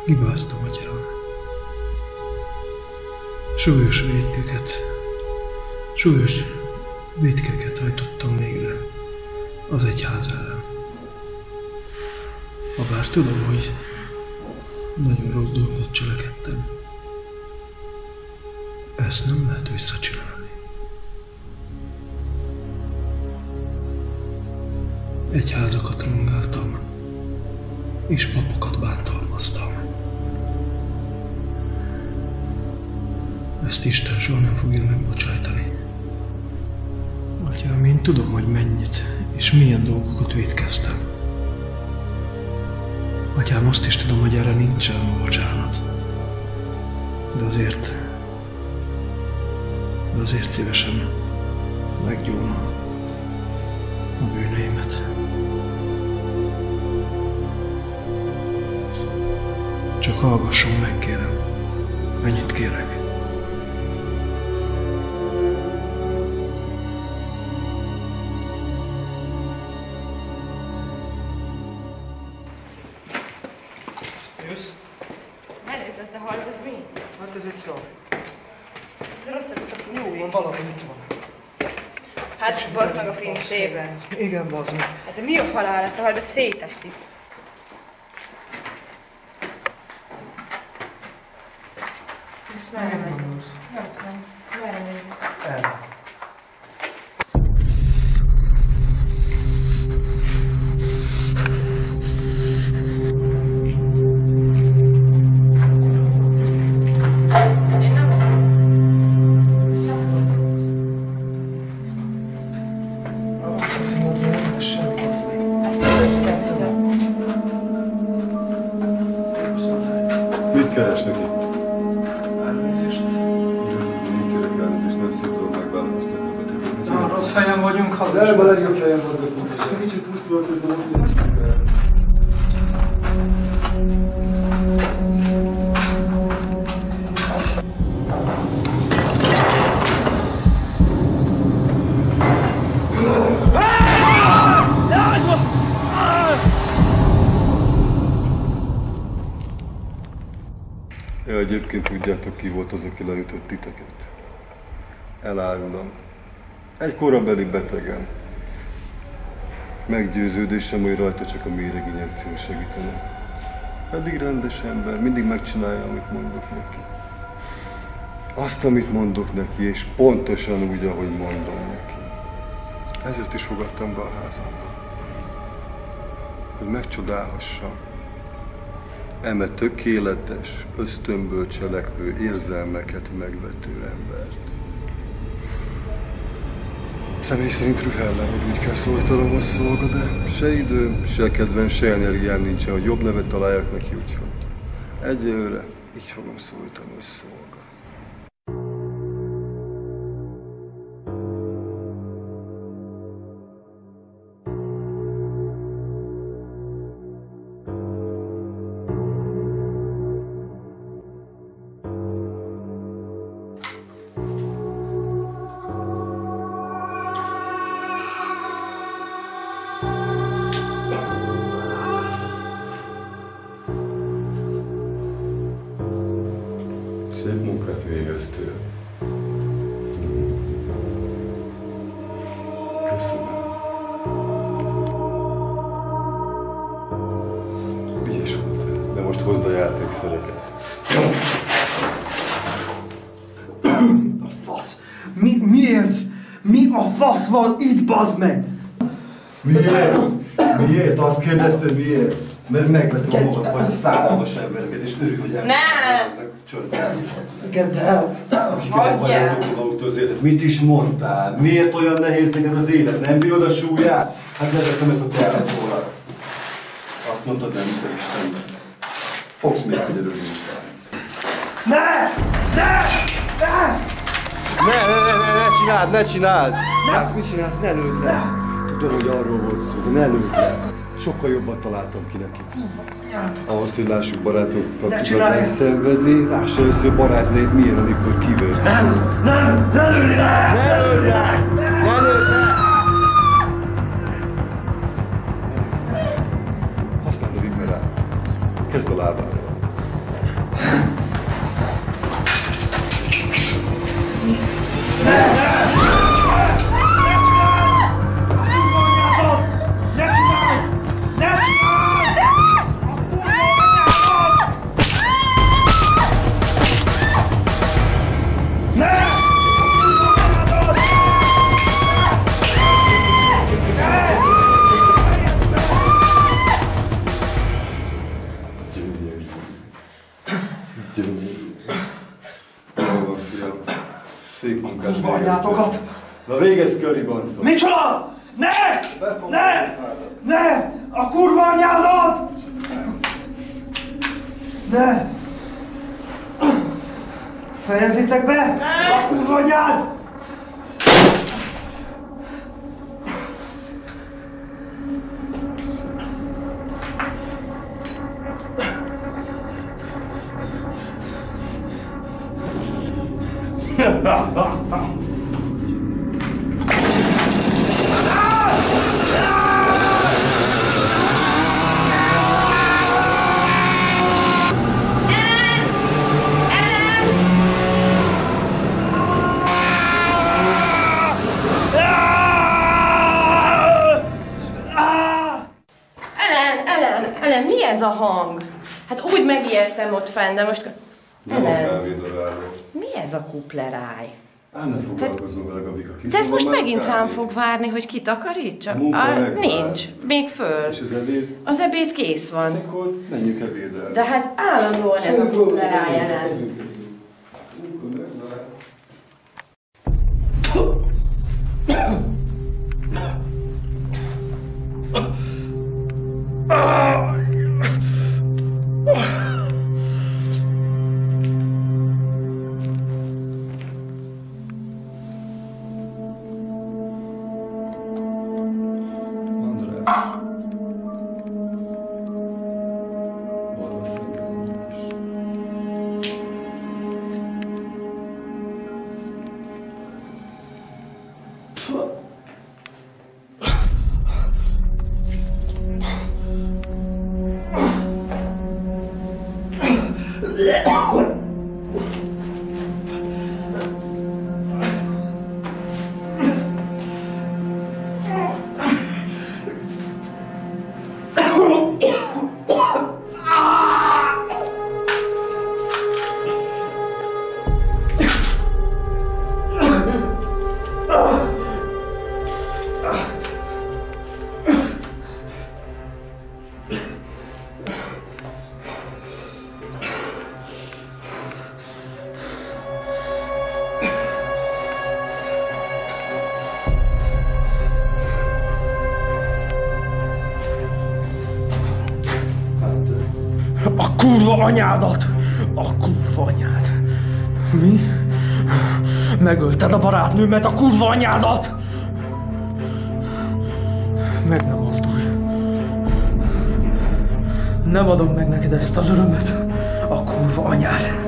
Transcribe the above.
Hibáztam, atyám. Súlyos vétkeket hajtottam végre az egyház ellen. Habár tudom, hogy nagyon rossz dolgot cselekedtem, ezt nem lehet visszacsinálni. Egyházakat rongáltam, és papokat bántalmaztam. Ezt Isten soha nem fogja megbocsájtani. Atyám, én tudom, hogy mennyit és milyen dolgokat vétkeztem. Atyám, azt is tudom, hogy erre nincsen bocsánat. De azért szívesen meggyónom a bűneimet. Csak hallgasson meg, kérem. Mennyit kérek? Jössz? Előtt, te hallod, ez mi? Hát ez egy szar. Ez rosszabb, csak Jó van, valahol itt van. Hát, bazd meg a film szépen. Igen, bazd meg. Hát de mi a halál, ezt a hal, de szétesik. Most merre megy? Nem tudom. Merre megy? El. Mit keresnek itt? Elnézést. Nem kérek elnézést, nem szoktam megváltoztatni a betegeket. Nagyon rossz helyen vagyunk, hadd Nem a legjobb helyen vagyok. Kicsit pusztulat, de most néztük el. Ja, egyébként tudjátok, ki volt az, aki leütött titeket? Elárulom. Egy korabeli betegen. Meggyőződésem, hogy rajta csak a méreginjekció segítene. Pedig rendes ember, mindig megcsinálja, amit mondok neki. Azt, amit mondok neki, és pontosan úgy, ahogy mondom neki. Ezért is fogadtam be a házamba. Hogy megcsodálhassam. Eme tökéletes, ösztönből cselekvő, érzelmeket megvető embert. Személy szerint rühellem, hogy úgy kell szólítanom, hogy szolga, de se időm, se kedvem, se energiám nincsen, hogy jobb nevet találjak neki, úgyhogy egyelőre így fogom szólítani, hogy szolga. Szép munkát végeztél. Köszönöm. Ügyes voltál, de most hozd a játékszereket. A fasz! Miért? Mi a fasz van itt, bazd meg? Miért? Miért? Azt kérdezted, miért? Mert megvetem magad, vagy a százalmas embereket, és örül, hogy Nem! Engedd el! Hagyjál! Az életet. Mit is mondtál? Miért olyan nehéz neked az élet? Nem bírod a súlyát? Hát leveszem ezt a terhet róla. Azt mondtad, nem hiszem Istenben. Fogsz még egy örülni Isten. Ne csináld! Hát mit csinálsz? Ne lőd le! Tudom, hogy arról volt szó, de ne lőd le! Sokkal jobban találtam ki neki. Ahhoz, hogy lássuk barátokat igazán szenvedni, lássa először barátnőt milyen, amikor kivert. Ne lőd le! Ne lőd le! Ne lőd le! Használd a rimmerát. Kezd a lábára. Szép munkát Anyátokat! Na végezz Curry Bancot! Micsoda? Ne! Ne! Ne! A kurva anyádat! Ne! Fejezzétek be! A kurva anyád! Ellen, mi ez a hang? Hát úgy megijedtem ott fenn, de most... Nem a kávédaráló. Mi ez a kupleráj? Ne foglalkozzunk vele, Gabika. De ez most megint rám fog várni, hogy kitakarítsa? Nincs, még föl. És az ebéd? Az ebéd kész van. Akkor menjünk ebédelni. De hát állandóan ez a kupleráj Ellen. A kurva anyádat! A kurva anyád! Mi? Megölted a barátnőmet, a kurva anyádat! Meg nem mozdulj! Nem adom meg neked ezt az örömöt, a kurva anyád!